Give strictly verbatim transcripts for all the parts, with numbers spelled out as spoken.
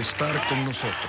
estar con nosotros.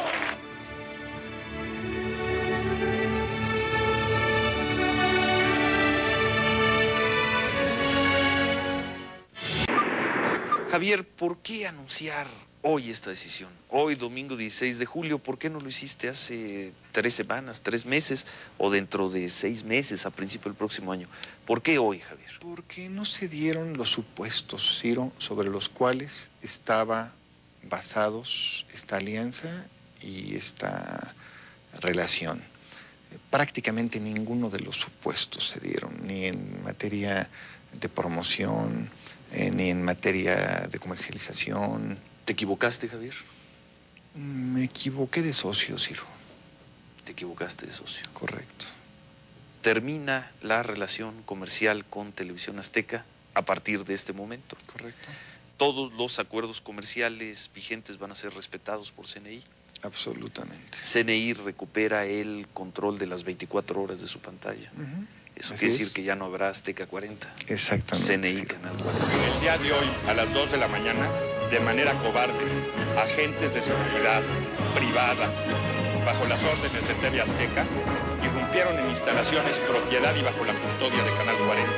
Javier, ¿por qué anunciar hoy esta decisión? Hoy, domingo dieciséis de julio, ¿por qué no lo hiciste hace tres semanas, tres meses o dentro de seis meses, a principio del próximo año? ¿Por qué hoy, Javier? Porque no se dieron los supuestos, Ciro, sobre los cuales estaba basados esta alianza y esta relación. Prácticamente ninguno de los supuestos se dieron, ni en materia de promoción, eh, ni en materia de comercialización. ¿Te equivocaste, Javier? Me equivoqué de socio, Ciro. Te equivocaste de socio. Correcto. Termina la relación comercial con Televisión Azteca a partir de este momento. Correcto. Todos los acuerdos comerciales vigentes van a ser respetados por C N I. Absolutamente. C N I recupera el control de las veinticuatro horas de su pantalla. Uh-huh. Eso Así quiere es. decir que ya no habrá Azteca cuarenta. Exactamente. C N I, sí. Canal cuarenta. El día de hoy, a las dos de la mañana, de manera cobarde, agentes de seguridad privada, bajo las órdenes de T V Azteca, irrumpieron en instalaciones propiedad y bajo la custodia de Canal cuarenta.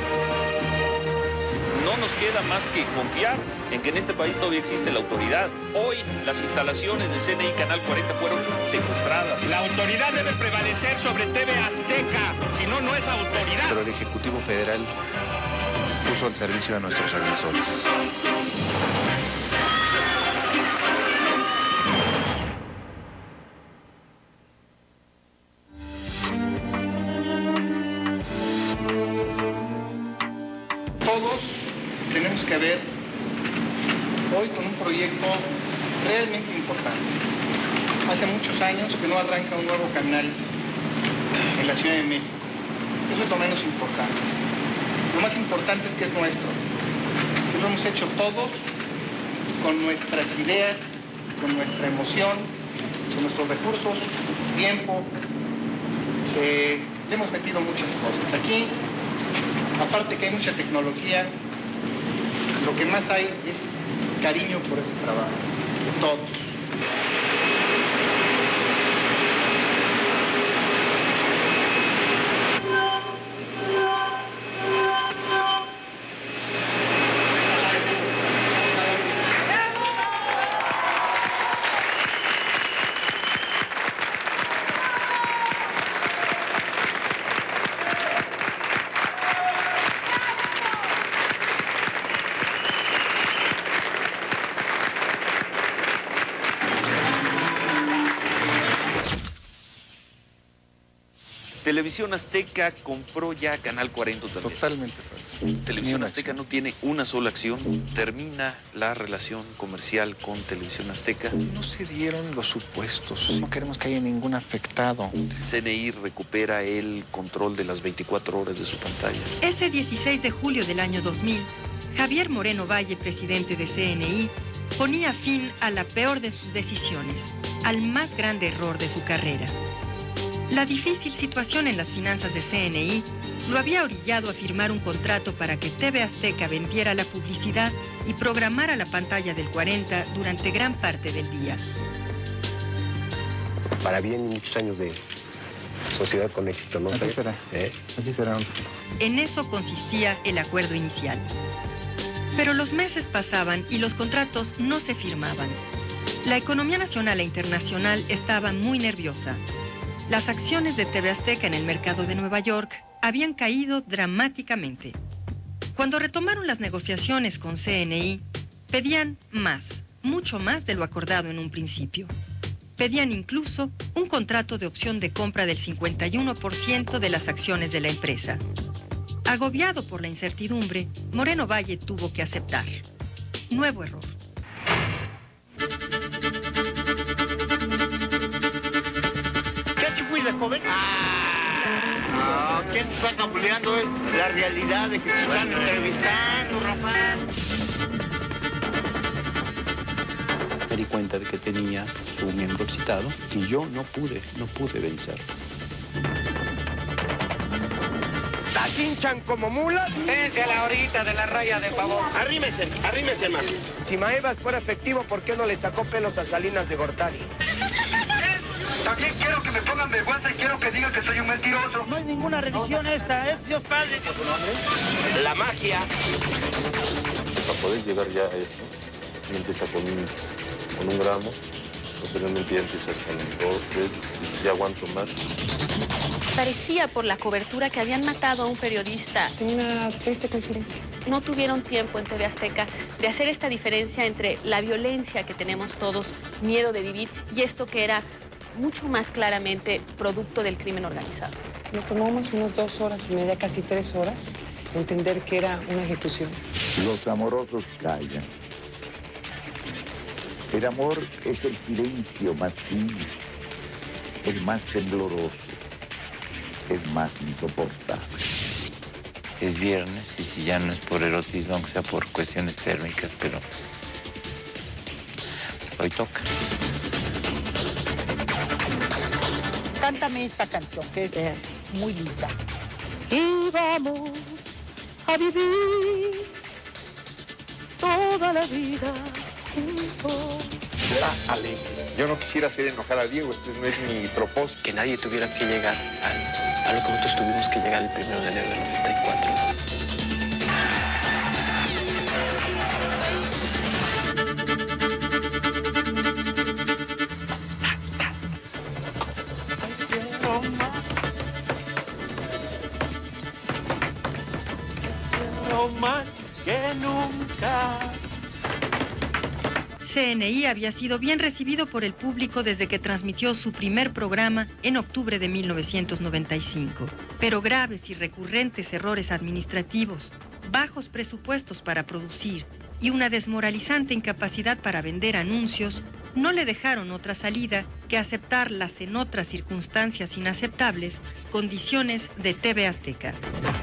No nos queda más que confiar en que en este país todavía existe la autoridad. Hoy las instalaciones de C N I Canal cuarenta fueron secuestradas. La autoridad debe prevalecer sobre T V Azteca, si no, no es autoridad. Pero el Ejecutivo Federal se puso al servicio de nuestros agresores. Todos tenemos que ver hoy con un proyecto realmente importante. Hace muchos años que no arranca un nuevo canal en la Ciudad de México. Eso es lo menos importante. Lo más importante es que es nuestro. Que lo hemos hecho todos con nuestras ideas, con nuestra emoción, con nuestros recursos, tiempo. Eh, le hemos metido muchas cosas. Aquí, aparte que hay mucha tecnología, lo que más hay es cariño por este trabajo, de todos. Televisión Azteca compró ya Canal cuarenta también. Totalmente falso. Televisión Azteca no tiene una sola acción. Termina la relación comercial con Televisión Azteca. No se dieron los supuestos. No queremos que haya ningún afectado. C N I recupera el control de las veinticuatro horas de su pantalla. Ese dieciséis de julio del año dos mil, Javier Moreno Valle, presidente de C N I, ponía fin a la peor de sus decisiones, al más grande error de su carrera. La difícil situación en las finanzas de C N I lo había orillado a firmar un contrato para que T V Azteca vendiera la publicidad y programara la pantalla del cuarenta durante gran parte del día. Para bien, muchos años de sociedad con éxito, ¿no? Así será. ¿Eh? Así será. En eso consistía el acuerdo inicial. Pero los meses pasaban y los contratos no se firmaban. La economía nacional e internacional estaba muy nerviosa. Las acciones de T V Azteca en el mercado de Nueva York habían caído dramáticamente. Cuando retomaron las negociaciones con C N I, pedían más, mucho más de lo acordado en un principio. Pedían incluso un contrato de opción de compra del cincuenta y uno por ciento de las acciones de la empresa. Agobiado por la incertidumbre, Moreno Valle tuvo que aceptar. Nuevo error. Joven. Ah, ¿quién te está capuleando? Es la realidad de que te están entrevistando, Rafael. Me di cuenta de que tenía su miembro excitado y yo no pude, no pude vencerlo. Está nos hinchan como mulas. Dense a la orillita de la raya, de favor. Arrímese, arrímese más. Si Maevas fuera efectivo, ¿por qué no le sacó pelos a Salinas de Gortari? También quiero que me pongan vergüenza y quiero que digan que soy un mentiroso. No hay ninguna religión esta, es Dios Padre. ¿Por su nombre? La magia. Para poder llegar ya a esto, empieza con un, con un gramo, posteriormente ya empieza con dos, tres, y ya aguanto más. Parecía por la cobertura que habían matado a un periodista. Una triste coincidencia. No tuvieron tiempo en T V Azteca de hacer esta diferencia entre la violencia que tenemos todos, miedo de vivir, y esto que era mucho más claramente producto del crimen organizado. Nos tomó más o menos dos horas y media, casi tres horas, entender que era una ejecución. Los amorosos callan. El amor es el silencio más fino, el más tembloroso, el más insoportable. Es viernes y si ya no es por erotismo, aunque sea por cuestiones térmicas, pero hoy toca. Cántame esta canción, que es muy linda. Y vamos a vivir toda la vida juntos. Será alegre. Yo no quisiera hacer enojar a Diego, este no es mi propósito. Que nadie tuviera que llegar a, a lo que nosotros tuvimos que llegar el primero de enero del noventa y cuatro. Más que nunca. C N I había sido bien recibido por el público desde que transmitió su primer programa en octubre de mil novecientos noventa y cinco. Pero graves y recurrentes errores administrativos, bajos presupuestos para producir y una desmoralizante incapacidad para vender anuncios no le dejaron otra salida que aceptar las en otras circunstancias inaceptables condiciones de T V Azteca.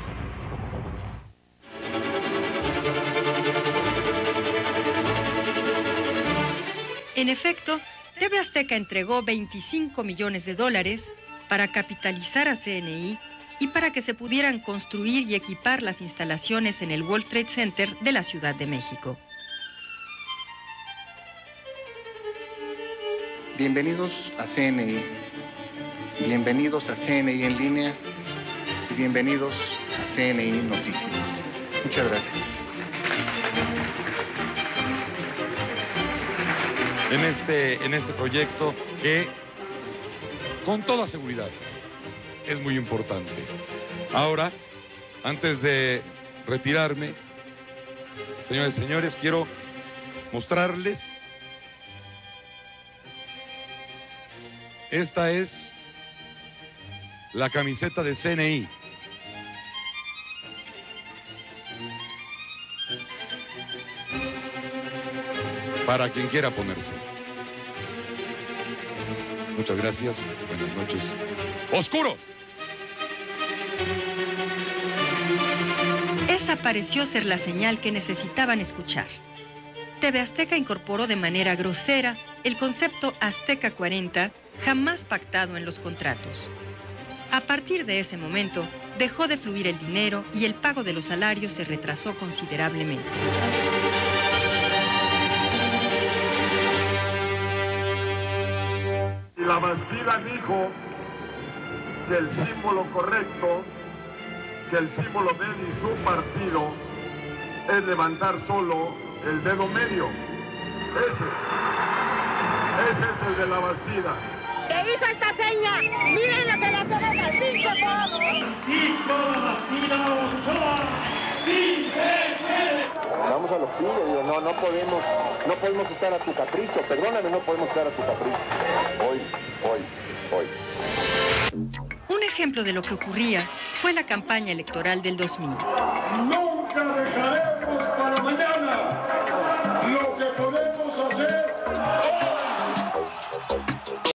En efecto, T V Azteca entregó veinticinco millones de dólares para capitalizar a C N I y para que se pudieran construir y equipar las instalaciones en el World Trade Center de la Ciudad de México. Bienvenidos a C N I, bienvenidos a C N I en línea y bienvenidos a C N I Noticias. Muchas gracias. En este, en este proyecto que, con toda seguridad, es muy importante. Ahora, antes de retirarme, señores y señores, quiero mostrarles. Esta es la camiseta de C N I. Para quien quiera ponerse. Muchas gracias. Buenas noches. ¡Oscuro! Esa pareció ser la señal que necesitaban escuchar. T V Azteca incorporó de manera grosera el concepto Azteca cuarenta, jamás pactado en los contratos. A partir de ese momento, dejó de fluir el dinero y el pago de los salarios se retrasó considerablemente. La Bastida dijo que el símbolo correcto, que el símbolo de él y su partido es levantar solo el dedo medio. Ese, ese es el de la Bastida. ¿Qué hizo esta seña? ¡Miren la que le hacemos al pincho, todos! Francisco Bastida Ochoa, sí se puede. Vamos a lo que sigue, digo, no, no podemos, no podemos estar a tu capricho, perdóname, no podemos estar a tu capricho. Hoy, hoy, hoy. Un ejemplo de lo que ocurría fue la campaña electoral del dos mil. No